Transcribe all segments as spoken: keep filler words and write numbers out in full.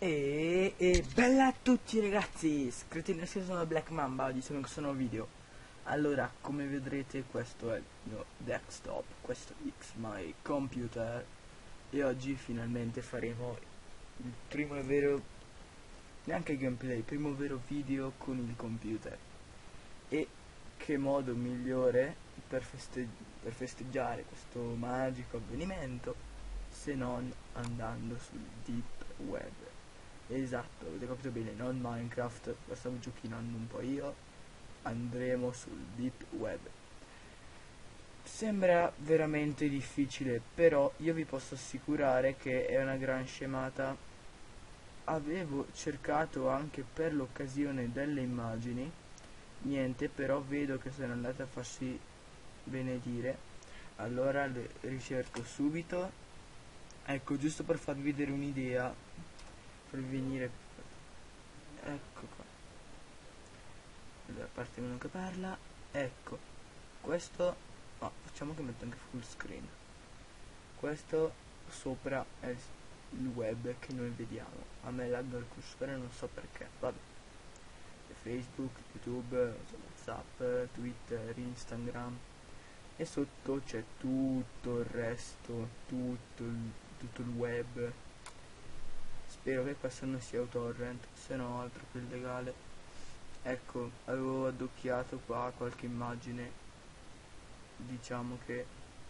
E, e bella a tutti ragazzi, iscrivetevi nel senso sono Black Mamba, oggi siamo in questo nuovo video. Allora, come vedrete questo è il mio desktop, questo è my computer. E oggi finalmente faremo il primo e vero, neanche gameplay, il primo vero video con il computer. E che modo migliore per, feste per festeggiare questo magico avvenimento se non andando sul deep web. Esatto, avete capito bene, non Minecraft, lo stavo giochinando un po' io, andremo sul deep web. Sembra veramente difficile, però io vi posso assicurare che è una gran scemata. Avevo cercato anche per l'occasione delle immagini, niente, però vedo che sono andate a farsi benedire. Allora le ricerco subito, ecco, giusto per farvi vedere un'idea, farvi venire, ecco qua. Allora, parte uno che parla, ecco, questo, no, facciamo che metto anche full screen. Questo sopra è il web che noi vediamo. A me lagga il cursore, non so perché, vabbè. Facebook, YouTube, WhatsApp, Twitter, Instagram, e sotto c'è tutto il resto, tutto il, tutto il web. Spero che questo non sia uTorrent, se no altro che illegale. Ecco, avevo addocchiato qua qualche immagine, diciamo che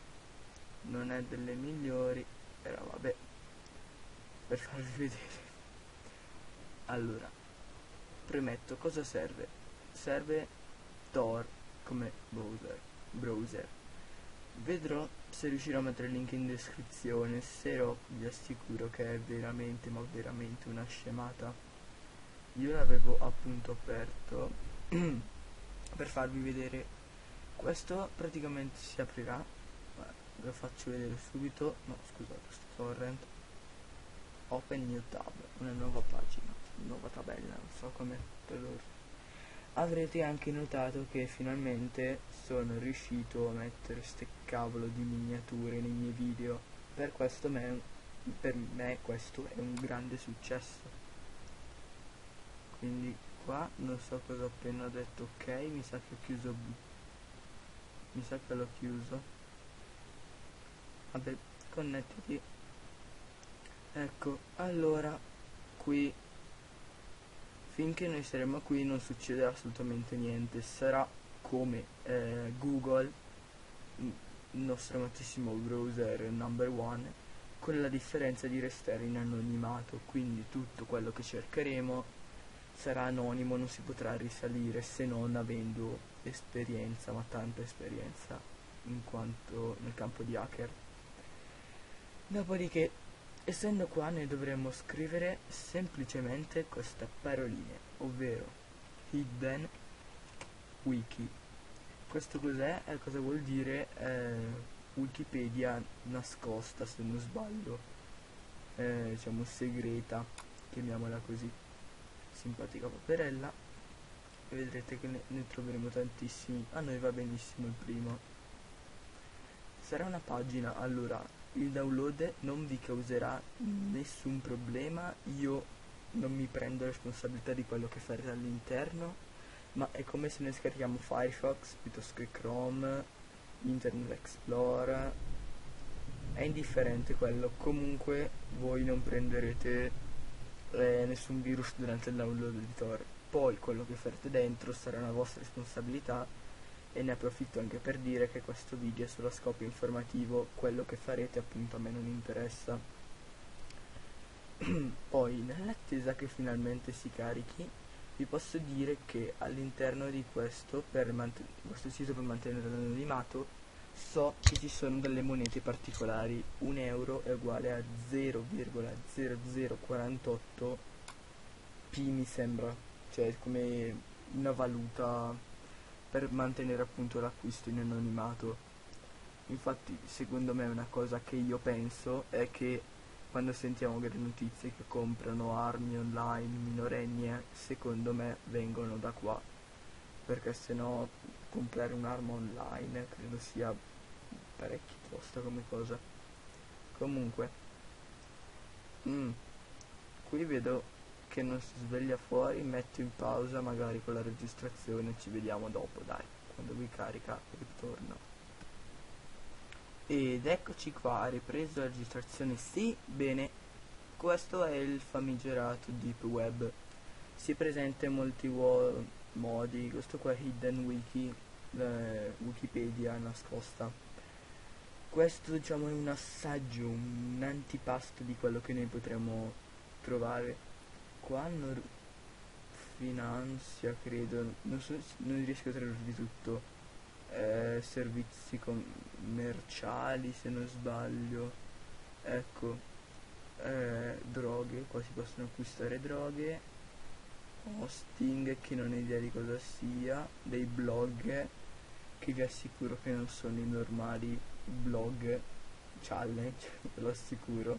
non è delle migliori, però vabbè, per farvi vedere. Allora, premetto, cosa serve? Serve Tor come browser, browser. Vedrò se riuscirò a mettere il link in descrizione, se no vi assicuro che è veramente, ma veramente una scemata. Io l'avevo appunto aperto per farvi vedere. Questo praticamente si aprirà, ve lo faccio vedere subito. No, scusate, questo torrent. Open new tab, una nuova pagina, nuova tabella, non so come tradurre. Avrete anche notato che finalmente sono riuscito a mettere ste cavolo di miniature nei miei video. Per questo me, per me questo è un grande successo. Quindi qua non so cosa ho appena detto, ok, mi sa che ho chiuso, mi sa che l'ho chiuso. Vabbè, connettiti. Ecco, allora qui finché noi saremo qui non succederà assolutamente niente, sarà come eh, Google, il nostro amatissimo browser number one, con la differenza di restare in anonimato, quindi tutto quello che cercheremo sarà anonimo, non si potrà risalire se non avendo esperienza, ma tanta esperienza in quanto nel campo di hacker. Dopodiché, essendo qua, noi dovremmo scrivere semplicemente queste paroline, ovvero hidden wiki. Questo cos'è? Eh, cosa vuol dire? Eh, Wikipedia nascosta, se non sbaglio, eh, diciamo segreta, chiamiamola così, simpatica paperella, e vedrete che ne, ne troveremo tantissimi. A noi va benissimo il primo. Sarà una pagina, allora il download non vi causerà nessun problema, io non mi prendo responsabilità di quello che farete all'interno, ma è come se ne scarichiamo Firefox piuttosto che Chrome, Internet Explorer, è indifferente quello, comunque voi non prenderete eh, nessun virus durante il download di Tor. Poi quello che farete dentro sarà una vostra responsabilità, e ne approfitto anche per dire che questo video è solo a scopo informativo, quello che farete appunto a me non interessa. Poi, nell'attesa che finalmente si carichi, vi posso dire che all'interno di questo, per questo sito per mantenere l'anonimato, so che ci sono delle monete particolari. Un euro è uguale a zero virgola zero zero quarantotto P, mi sembra, cioè come una valuta per mantenere appunto l'acquisto in anonimato. Infatti secondo me una cosa che io penso è che quando sentiamo delle notizie che comprano armi online minorenni, eh, secondo me vengono da qua, perché se no comprare un'arma online credo sia parecchio tosta come cosa. Comunque mm, qui vedo che non si sveglia fuori, metto in pausa magari con la registrazione, ci vediamo dopo, dai, quando vi carica ritorno. Ed eccoci qua, ha ripreso la registrazione, sì, bene, questo è il famigerato Deep Web, si presenta in molti modi, questo qua è Hidden Wiki, eh, Wikipedia nascosta. Questo diciamo è un assaggio, un antipasto di quello che noi potremmo trovare. Qua hanno finanzia, credo, non so, non riesco a tradurvi tutto. Eh, servizi commerciali, se non sbaglio. Ecco, eh, droghe, qua si possono acquistare droghe. Hosting, che non ho idea di cosa sia. Dei blog, che vi assicuro che non sono i normali blog challenge, ve lo assicuro.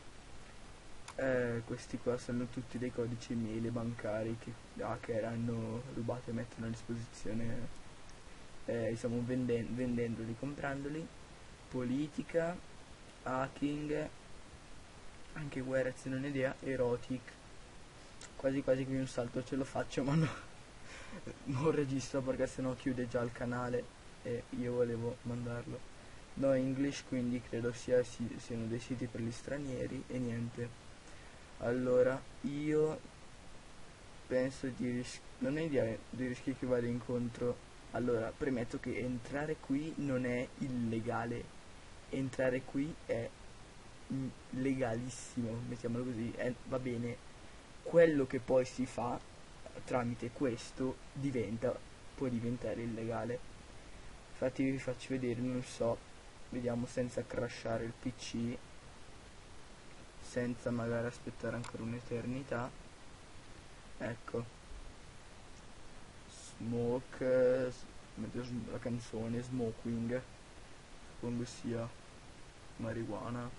Eh, questi qua sono tutti dei codici email bancari che hacker hanno rubato e mettono a disposizione, eh, diciamo venden- vendendoli, comprandoli. Politica, hacking, anche guerra se non ho idea, erotic. Quasi quasi qui un salto ce lo faccio, ma no, non registro perché sennò chiude già il canale e io volevo mandarlo. No English, quindi credo sia, si, siano dei siti per gli stranieri e niente. Allora, io penso di ris- non è idea di rischiare che vada incontro. Allora, premetto che entrare qui non è illegale, entrare qui è mm, legalissimo, mettiamolo così, è- va bene. Quello che poi si fa tramite questo diventa, può diventare illegale. Infatti vi faccio vedere, non so, vediamo senza crashare il P C, senza magari aspettare ancora un'eternità. Ecco, Smoke, eh, s- metto sm- la canzone Smoking, suppongo sia marijuana.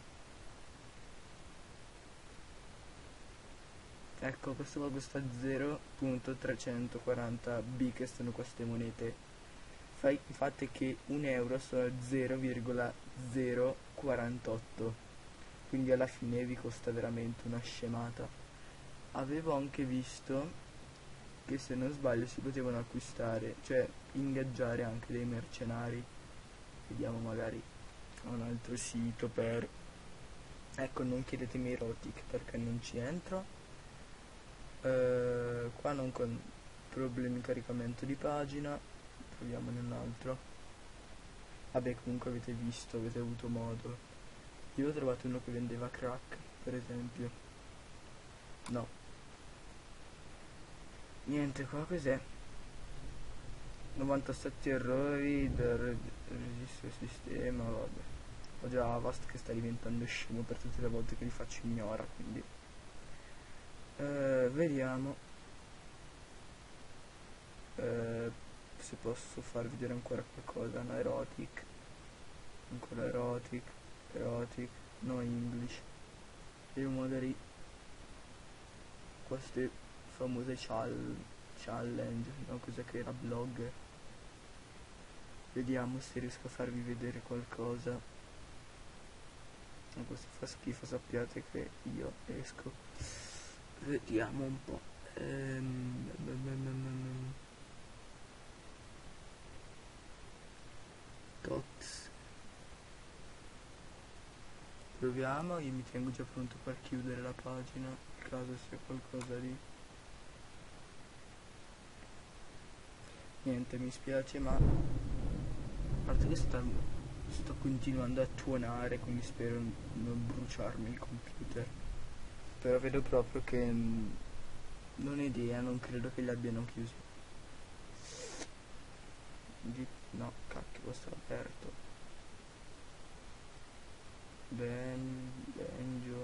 Ecco, questo qua costa zero virgola trecentoquaranta B, che sono queste monete. Fai, fate che un euro sono zero virgola zero quarantotto, quindi alla fine vi costa veramente una scemata. Avevo anche visto che se non sbaglio si potevano acquistare, cioè ingaggiare anche dei mercenari. Vediamo magari un altro sito per... Ecco, non chiedetemi erotic perché non ci entro. Eh, qua non con problemi di caricamento di pagina, proviamone un altro. Vabbè, comunque avete visto, avete avuto modo. Io ho trovato uno che vendeva crack, per esempio. No, niente, qua cos'è? novantasette errori del re- registro sistema, vabbè. Ho già Avast che sta diventando scemo per tutte le volte che li faccio ignora, quindi eh, vediamo eh, se posso far vedere ancora qualcosa. No, erotic, ancora erotic, erotic, no English. E magari queste famose chal- challenge, no, cos'è che era, blog. Vediamo se riesco a farvi vedere qualcosa. Ma questo fa schifo, sappiate che io esco. Vediamo un po'. Ehm, Tots. Proviamo, io mi tengo già pronto per chiudere la pagina, in caso sia qualcosa di... Niente, mi spiace, ma... A parte che sta, sto continuando a tuonare, quindi spero n- non bruciarmi il computer. Però vedo proprio che... mm, non ho idea, non credo che li abbiano chiusi. Di- no, cacchio, questo è aperto. Ben... Benjo...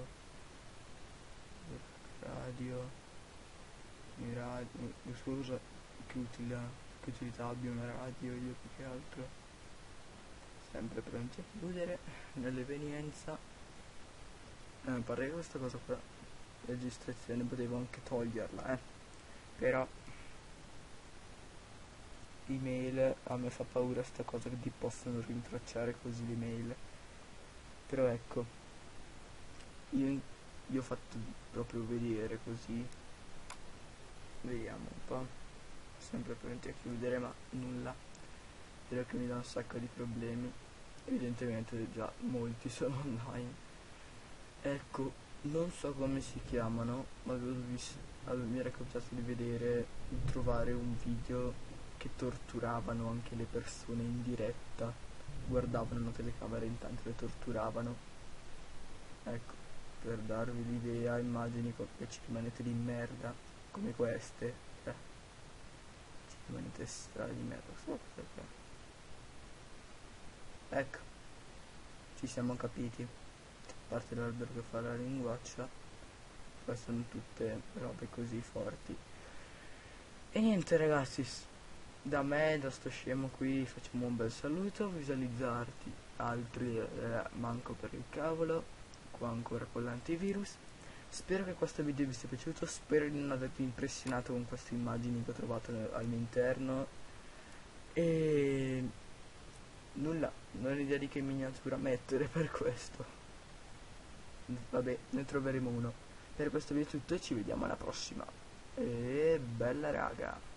Radio... Mi radio... Scusa, che utilità, che utilità abbia una radio io più che altro. Sempre pronti a chiudere nell'evenienza. Eh, a parte che questa cosa qua, registrazione, potevo anche toglierla, eh. Però email, a me fa paura sta cosa che ti possono rintracciare così l'email. Però ecco, io io ho fatto proprio vedere così. Vediamo un po'. Sempre pronti a chiudere, ma nulla. Direi che mi dà un sacco di problemi. Evidentemente già molti sono online. Ecco, non so come si chiamano, ma avevo visto, avevo- mi era capitato di vedere, di trovare un video che torturavano anche le persone in diretta, guardavano una telecamera e intanto le torturavano. Ecco, per darvi l'idea, immagini co- che ci rimanete di merda, come queste, eh, ci rimanete strade di merda, solo perché. Ecco, ci siamo capiti. A parte l'albero che fa la linguaccia, poi sono tutte robe così forti. E niente ragazzi, s- da me, da sto scemo qui, facciamo un bel saluto, visualizzarti altri eh, manco per il cavolo, qua ancora con l'antivirus. Spero che questo video vi sia piaciuto, spero di non avervi impressionato con queste immagini che ho trovato ne- all'interno. E nulla, non ho idea di che miniatura mettere per questo. Vabbè, ne troveremo uno. Per questo video è tutto e ci vediamo alla prossima. E bella raga.